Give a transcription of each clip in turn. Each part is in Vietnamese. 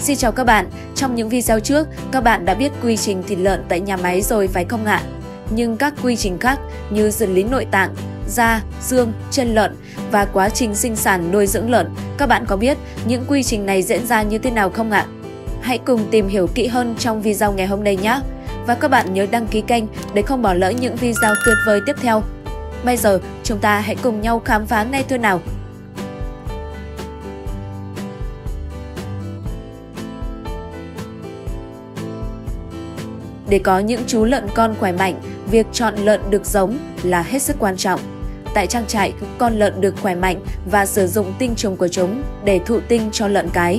Xin chào các bạn, trong những video trước, các bạn đã biết quy trình thịt lợn tại nhà máy rồi phải không ạ? Nhưng các quy trình khác như xử lý nội tạng, da, xương, chân lợn và quá trình sinh sản nuôi dưỡng lợn, các bạn có biết những quy trình này diễn ra như thế nào không ạ? Hãy cùng tìm hiểu kỹ hơn trong video ngày hôm nay nhé! Và các bạn nhớ đăng ký kênh để không bỏ lỡ những video tuyệt vời tiếp theo. Bây giờ, chúng ta hãy cùng nhau khám phá ngay thôi nào! Để có những chú lợn con khỏe mạnh, việc chọn lợn được giống là hết sức quan trọng. Tại trang trại, con lợn được khỏe mạnh và sử dụng tinh trùng của chúng để thụ tinh cho lợn cái.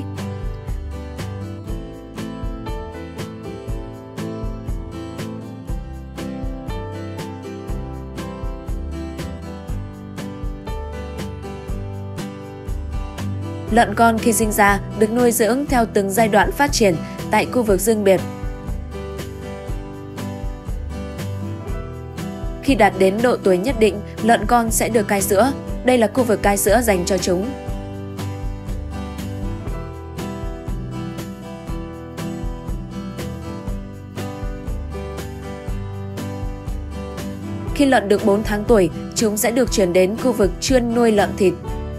Lợn con khi sinh ra được nuôi dưỡng theo từng giai đoạn phát triển tại khu vực riêng biệt. Khi đạt đến độ tuổi nhất định, lợn con sẽ được cai sữa. Đây là khu vực cai sữa dành cho chúng. Khi lợn được 4 tháng tuổi, chúng sẽ được chuyển đến khu vực chuyên nuôi lợn thịt.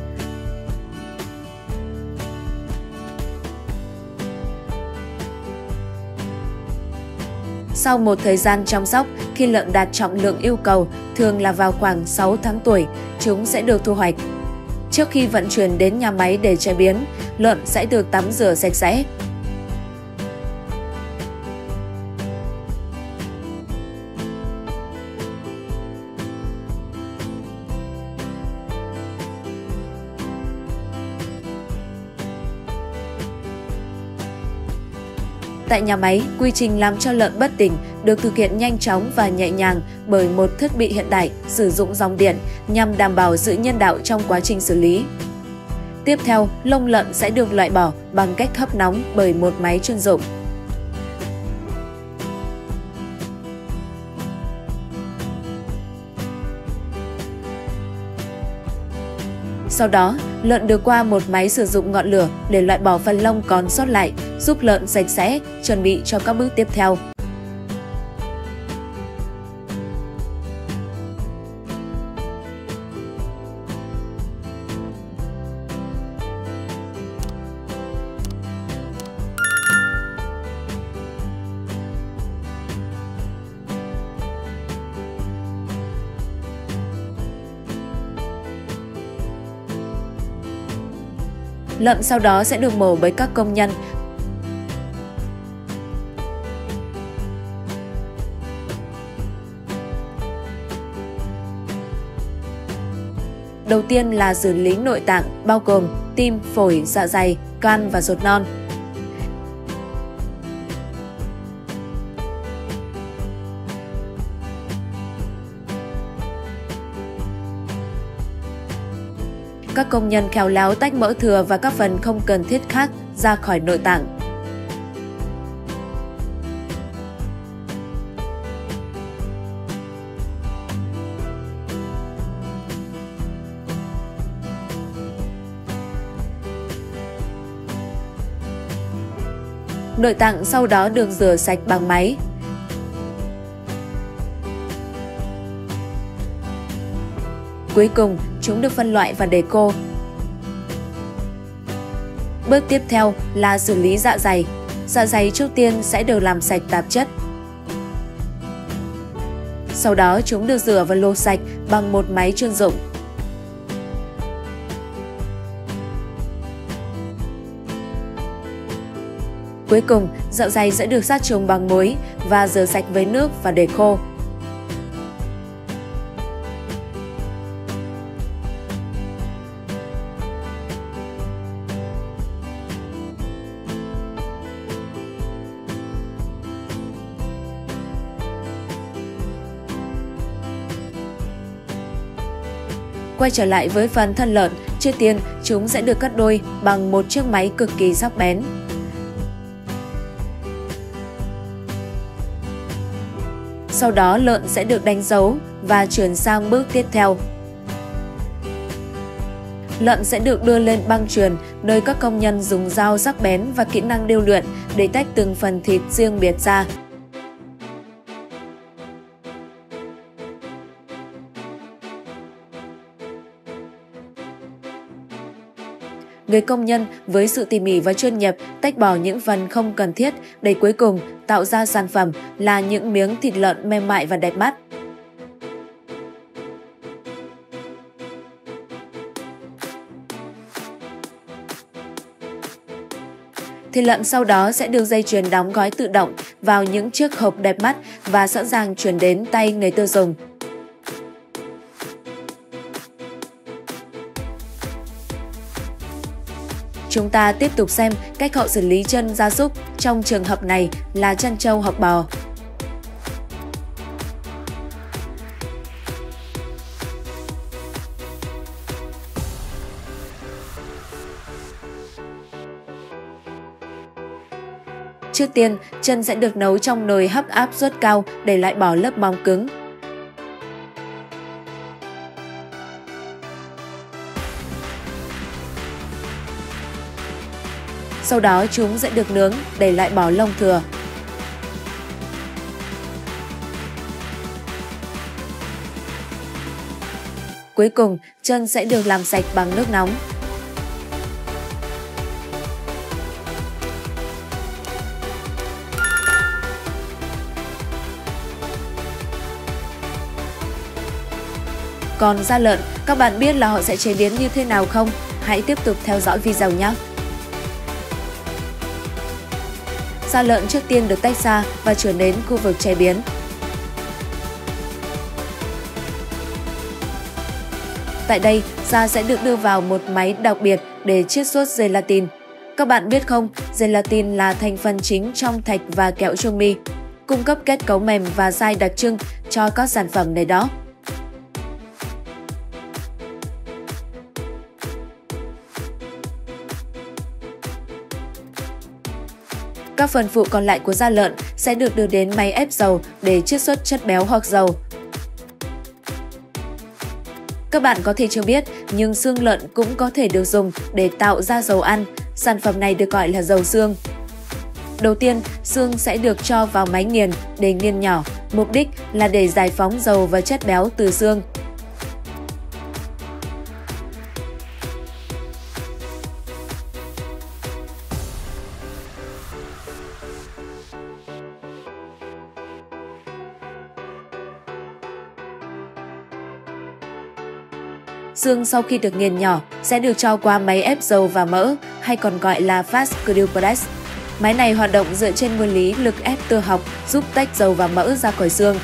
Sau một thời gian chăm sóc, khi lợn đạt trọng lượng yêu cầu, thường là vào khoảng 6 tháng tuổi, chúng sẽ được thu hoạch. Trước khi vận chuyển đến nhà máy để chế biến, lợn sẽ được tắm rửa sạch sẽ. Tại nhà máy, quy trình làm cho lợn bất tỉnh được thực hiện nhanh chóng và nhẹ nhàng bởi một thiết bị hiện đại sử dụng dòng điện nhằm đảm bảo sự nhân đạo trong quá trình xử lý. Tiếp theo, lông lợn sẽ được loại bỏ bằng cách hấp nóng bởi một máy chuyên dụng. Sau đó, lợn được qua một máy sử dụng ngọn lửa để loại bỏ phần lông còn sót lại, giúp lợn sạch sẽ, chuẩn bị cho các bước tiếp theo. Lợn sau đó sẽ được mổ bởi các công nhân. Đầu tiên là xử lý nội tạng, bao gồm tim, phổi, dạ dày, gan và ruột non. Các công nhân khéo léo tách mỡ thừa và các phần không cần thiết khác ra khỏi nội tạng. Nội tạng sau đó được rửa sạch bằng máy. Cuối cùng, chúng được phân loại và để khô. Bước tiếp theo là xử lý dạ dày. Dạ dày trước tiên sẽ được làm sạch tạp chất. Sau đó chúng được rửa và lột sạch bằng một máy chuyên dụng. Cuối cùng, dạ dày sẽ được sát trùng bằng muối và rửa sạch với nước và để khô. Quay trở lại với phần thân lợn, trước tiên chúng sẽ được cắt đôi bằng một chiếc máy cực kỳ sắc bén. Sau đó lợn sẽ được đánh dấu và chuyển sang bước tiếp theo. Lợn sẽ được đưa lên băng chuyền, nơi các công nhân dùng dao sắc bén và kỹ năng điêu luyện để tách từng phần thịt riêng biệt ra. Người công nhân với sự tỉ mỉ và chuyên nghiệp tách bỏ những phần không cần thiết để cuối cùng tạo ra sản phẩm là những miếng thịt lợn mềm mại và đẹp mắt. Thịt lợn sau đó sẽ được dây chuyền đóng gói tự động vào những chiếc hộp đẹp mắt và sẵn sàng chuyển đến tay người tiêu dùng. Chúng ta tiếp tục xem cách họ xử lý chân gia súc, trong trường hợp này là chân trâu hoặc bò. Trước tiên, chân sẽ được nấu trong nồi hấp áp suất cao để loại bỏ lớp bóng cứng. Sau đó chúng sẽ được nướng để loại bỏ lông thừa. Cuối cùng, chân sẽ được làm sạch bằng nước nóng. Còn da lợn, các bạn biết là họ sẽ chế biến như thế nào không? Hãy tiếp tục theo dõi video nhé! Da lợn trước tiên được tách ra và chuyển đến khu vực chế biến. Tại đây, da sẽ được đưa vào một máy đặc biệt để chiết xuất gelatin. Các bạn biết không, gelatin là thành phần chính trong thạch và kẹo trung mi, cung cấp kết cấu mềm và dai đặc trưng cho các sản phẩm này đó. Các phần phụ còn lại của da lợn sẽ được đưa đến máy ép dầu để chiết xuất chất béo hoặc dầu. Các bạn có thể chưa biết, nhưng xương lợn cũng có thể được dùng để tạo ra dầu ăn. Sản phẩm này được gọi là dầu xương. Đầu tiên, xương sẽ được cho vào máy nghiền để nghiền nhỏ, mục đích là để giải phóng dầu và chất béo từ xương. Xương sau khi được nghiền nhỏ sẽ được cho qua máy ép dầu và mỡ, hay còn gọi là fast crude press. Máy này hoạt động dựa trên nguyên lý lực ép tia học, giúp tách dầu và mỡ ra khỏi xương.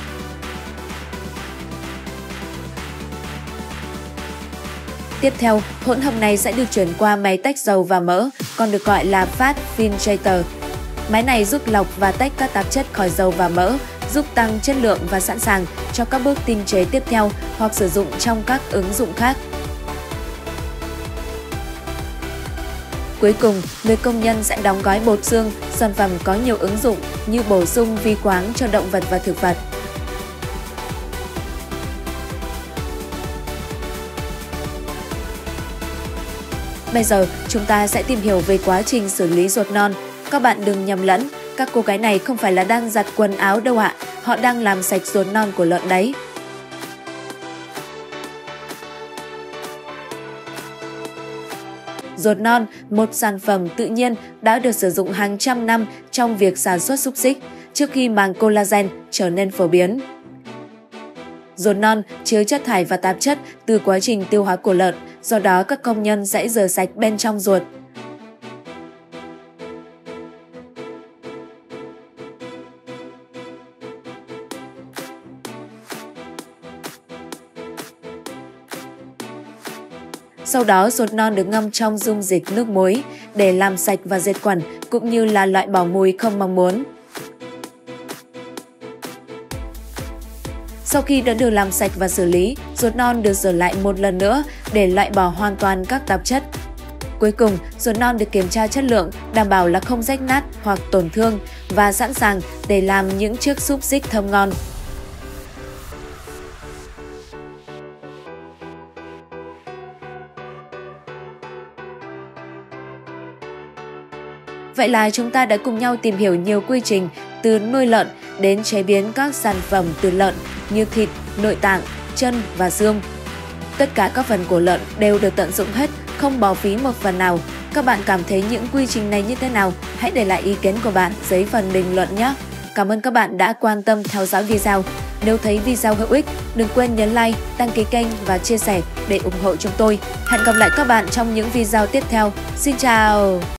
Tiếp theo, hỗn hợp này sẽ được chuyển qua máy tách dầu và mỡ, còn được gọi là fat filtrator. Máy này giúp lọc và tách các tạp chất khỏi dầu và mỡ, giúp tăng chất lượng và sẵn sàng cho các bước tinh chế tiếp theo hoặc sử dụng trong các ứng dụng khác. Cuối cùng, người công nhân sẽ đóng gói bột xương, sản phẩm có nhiều ứng dụng như bổ sung vi khoáng cho động vật và thực vật. Bây giờ, chúng ta sẽ tìm hiểu về quá trình xử lý ruột non. Các bạn đừng nhầm lẫn, các cô gái này không phải là đang giặt quần áo đâu ạ, họ đang làm sạch ruột non của lợn đấy. Ruột non, một sản phẩm tự nhiên đã được sử dụng hàng trăm năm trong việc sản xuất xúc xích, trước khi màng collagen trở nên phổ biến. Ruột non chứa chất thải và tạp chất từ quá trình tiêu hóa của lợn, do đó các công nhân sẽ rửa sạch bên trong ruột. Sau đó, ruột non được ngâm trong dung dịch nước muối để làm sạch và diệt khuẩn, cũng như là loại bỏ mùi không mong muốn. Sau khi đã được làm sạch và xử lý, ruột non được rửa lại một lần nữa để loại bỏ hoàn toàn các tạp chất. Cuối cùng, ruột non được kiểm tra chất lượng, đảm bảo là không rách nát hoặc tổn thương và sẵn sàng để làm những chiếc xúc xích thơm ngon. Vậy là chúng ta đã cùng nhau tìm hiểu nhiều quy trình từ nuôi lợn đến chế biến các sản phẩm từ lợn như thịt, nội tạng, chân và xương. Tất cả các phần của lợn đều được tận dụng hết, không bỏ phí một phần nào. Các bạn cảm thấy những quy trình này như thế nào? Hãy để lại ý kiến của bạn dưới phần bình luận nhé! Cảm ơn các bạn đã quan tâm theo dõi video. Nếu thấy video hữu ích, đừng quên nhấn like, đăng ký kênh và chia sẻ để ủng hộ chúng tôi. Hẹn gặp lại các bạn trong những video tiếp theo. Xin chào!